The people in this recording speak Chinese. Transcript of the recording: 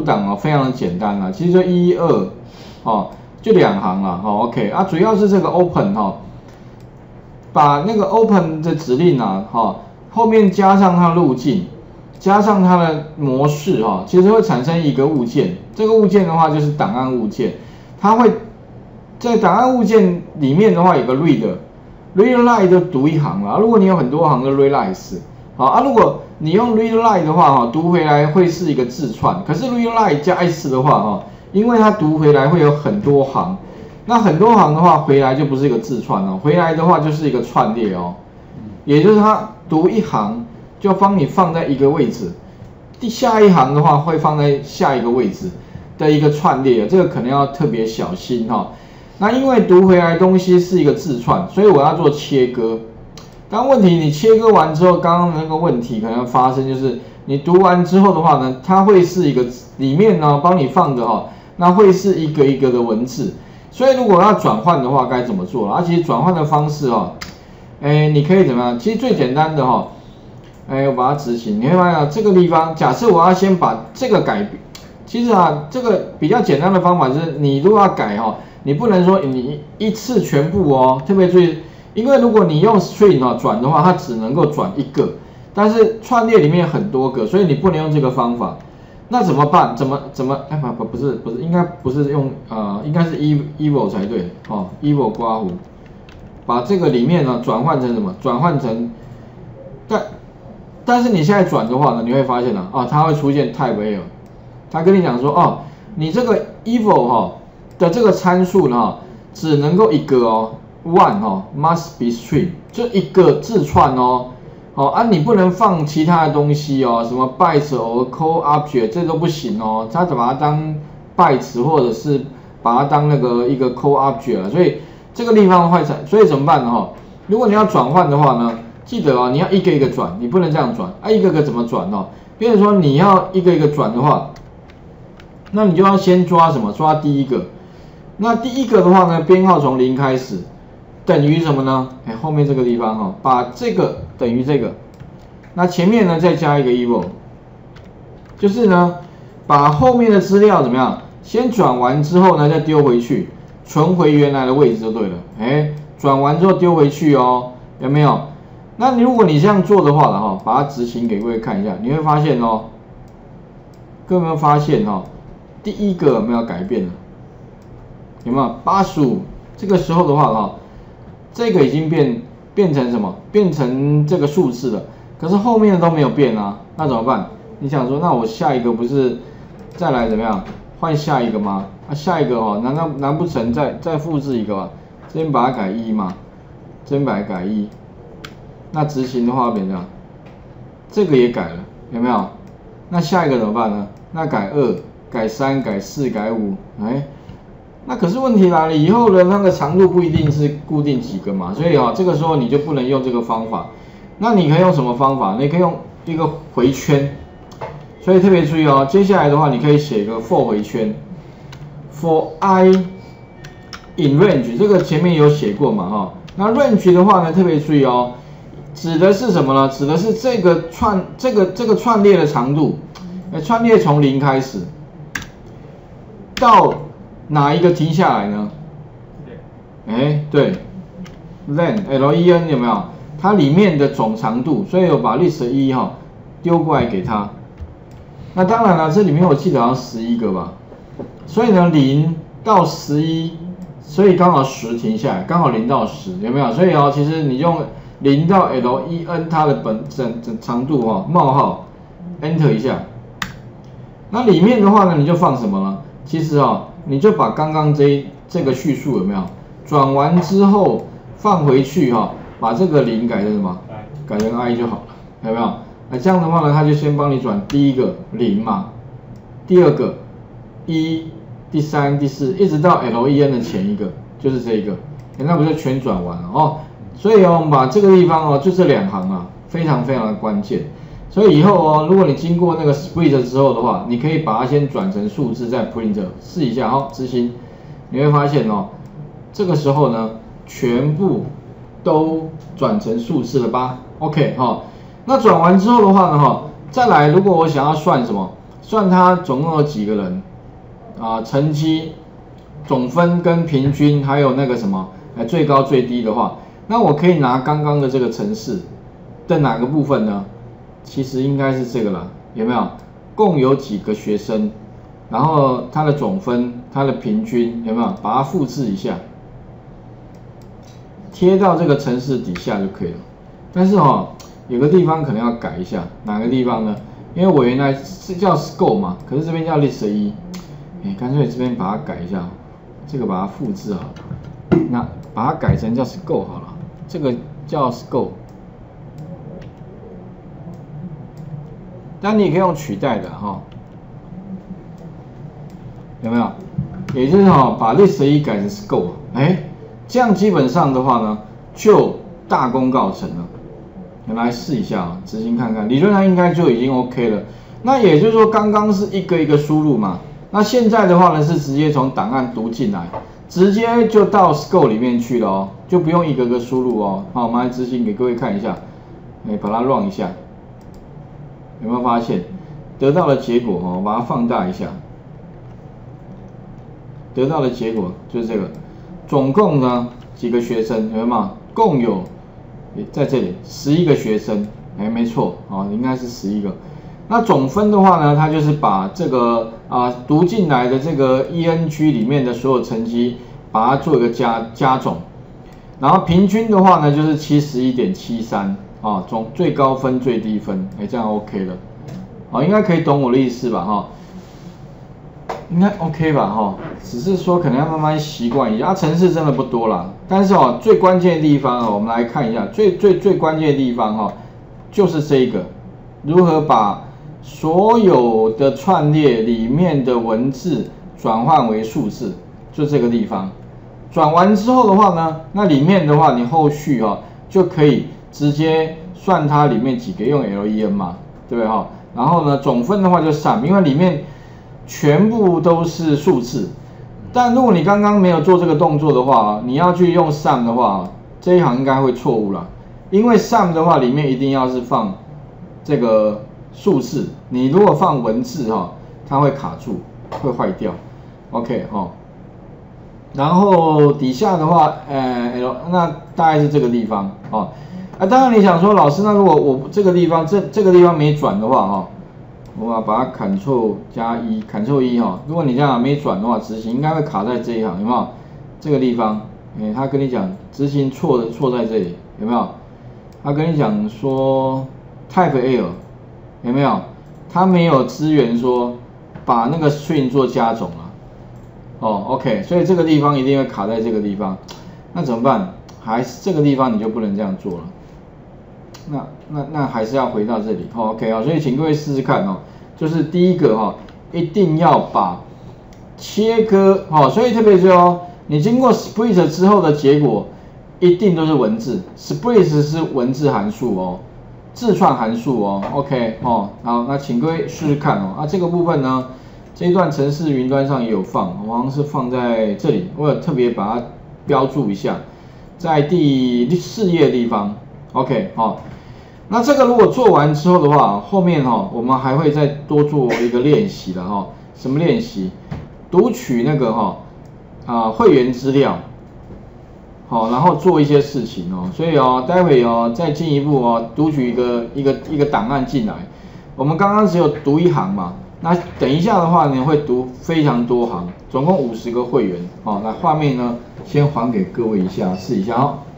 档哦，非常的简单啦，其实就1、2，哦，就2行啦，哦 ，OK 啊，主要是这个 open 哈，把那个 open 的指令啊，哈，后面加上它的路径，加上它的模式哈，其实会产生一个物件，这个物件的话就是档案物件，它会在档案物件里面的话有个 read。read line 就读一行啦，如果你有很多行的 read lines， 好啊，如果你用 read line 的话，哈，读回来会是一个字串，可是 read line 加 s 的话，哈，因为它读回来会有很多行，那很多行的话回来就不是一个字串哦，回来的话就是一个串列哦，也就是它读一行就帮你放在一个位置，下一行的话会放在下一个位置的一个串列，这个可能要特别小心哈。那因为读回来的东西是一个字串，所以我要做切割。但问题你切割完之后，刚刚那个问题可能发生，就是你读完之后的话呢，它会是一个里面呢帮你放的哈，那会是一个一个的文字。所以如果要转换的话，该怎么做？其实转换的方式哈，你可以怎么样？其实最简单的哈，我把它执行，你会发现这个地方，假设我要先把这个改，其实啊，这个比较简单的方法就是你如果要改哈。你不能说你一次全部哦，特别注意，因为如果你用 string 转的话，它只能够转一个，但是串列里面很多个，所以你不能用这个方法。那怎么办？怎么？不是，应该不是用应该是 evil 才对哦 ，evil 刮胡，把这个里面呢转换成什么？转换成，但是你现在转的话呢，你会发现它会出现 type error， 他跟你讲说你这个 evil 的这个参数呢，只能够一个one must be string， 就一个字串你不能放其他的东西什么 bytes 或 call object 这都不行它只把它当 bytes 或者是把它当那个一个 call object 所以这个地方会所以怎么办呢如果你要转换的话呢，记得你要一个一个转，你不能这样转一个个怎么转比如说你要一个一个转的话，那你就要先抓什么？抓第一个。那第一个的话呢，编号从0开始，等于什么呢？后面这个地方把这个等于这个，那前面呢再加一个 evil， 就是呢把后面的资料怎么样？先转完之后呢再丢回去，存回原来的位置就对了。转完之后丢回去有没有？那如果你这样做的话呢把它执行给各位看一下，你会发现各位有没有发现第一个有没有改变了？有没有85？这个时候的话这个已经变成什么？变成这个数字了。可是后面的都没有变啊，那怎么办？你想说，那我下一个不是再来怎么样？换下一个吗？下一个难不成再复制一个吧？这边把它改1嘛，这边把它改1。那执行的话变成这样，这个也改了，有没有？那下一个怎么办呢？那改2、改3、改4、改5，那可是问题来了，以后的那个长度不一定是固定几个嘛，所以这个时候你就不能用这个方法。那你可以用什么方法？你可以用一个回圈，所以特别注意接下来的话你可以写一个 for 回圈 ，for I in range， 这个前面有写过嘛那 range 的话呢，特别注意指的是什么呢？指的是这个串列的长度，串列从0开始到哪一个停下来呢？对 ，len len 有没有？它里面的总长度，所以我把 list 1丢过来给它。那当然了，这里面我记得好像11个吧，所以呢0到11，所以刚好10停下来，刚好0到10，有没有？所以其实你用0到 len 它的整长度冒号 enter 一下。那里面的话呢，你就放什么呢？其实你就把刚刚这个叙述有没有转完之后放回去把这个0改成什么？改成 I 就好了，有没有？那这样的话呢，它就先帮你转第一个0嘛，第二个1，第3、第4，一直到 len 的前一个，就是这一个，那不就全转完了所以我们把这个地方就这2行非常非常的关键。所以以后如果你经过那个 split 之后的话，你可以把它先转成数字再 print 试一下执行，你会发现这个时候呢全部都转成数字了吧 ？OK 那转完之后的话呢再来如果我想要算什么？ 算它总共有几个人啊，成绩、总分跟平均，还有那个什么，最高最低的话，那我可以拿刚刚的这个程式的哪个部分呢？其实应该是这个啦，有没有？共有几个学生，然后它的总分、它的平均有没有？把它复制一下，贴到这个程式底下就可以了。但是有个地方可能要改一下，哪个地方呢？因为我原来是叫 score 嘛，可是这边叫 list 1，干脆这边把它改一下，这个把它复制好了，那把它改成叫 score 好了，这个叫 score。但你也可以用取代的有没有？也就是把 list 1改成 score， 这样基本上的话呢，就大功告成了。我们来试一下执行看看，理论上应该就已经 OK 了。那也就是说，刚刚是一个一个输入嘛，那现在的话呢是直接从档案读进来，直接就到 score 里面去了就不用一个个输入好，我们来执行给各位看一下，把它 run 一下。有没有发现得到的结果我把它放大一下，得到的结果就是这个，总共呢几个学生有没有？共有在这里11个学生，没错应该是11个。那总分的话呢，它就是把这个读进来的这个 ENG 里面的所有成绩，把它做一个加总，然后平均的话呢就是 71.73。总最高分最低分，这样 OK 了，应该可以懂我的意思吧应该 OK 吧只是说可能要慢慢习惯一下，程式真的不多啦，但是最关键的地方我们来看一下，最关键的地方就是这个，如何把所有的串列里面的文字转换为数字，就这个地方，转完之后的话呢，那里面的话你后续就可以直接算它里面几个用 len 嘛，对不对然后呢，总分的话就 sum， 因为里面全部都是数字。但如果你刚刚没有做这个动作的话，你要去用 sum 的话，这一行应该会错误啦。因为 sum 的话里面一定要是放这个数字，你如果放文字它会卡住，会坏掉。OK 然后底下的话，那大概是这个地方当然你想说，老师，那如果我这个地方这个地方没转的话我要把它 Ctrl 加1，Ctrl 1如果你这样没转的话，执行应该会卡在这一行，有没有？这个地方，他跟你讲执行错在这里，有没有？他跟你讲说 Type Error， 有没有？他没有支援说把那个 string 做加总OK， 所以这个地方一定会卡在这个地方，那怎么办？还是这个地方你就不能这样做了。那还是要回到这里OK 所以请各位试试看就是第一个一定要把切割所以特别是你经过 split 之后的结果一定都是文字 ，split 是文字函数字串函数OK 好，那请各位试试看这个部分呢，这一段程式云端上也有放，我好像是放在这里，我有特别把它标注一下，在第4页的地方 OK 那这个如果做完之后的话，后面我们还会再多做一个练习的什么练习？读取那个会员资料，然后做一些事情所以待会再进一步读取一个档案进来。我们刚刚只有读一行嘛，那等一下的话呢会读非常多行，总共50个会员那画面呢先还给各位一下，试一下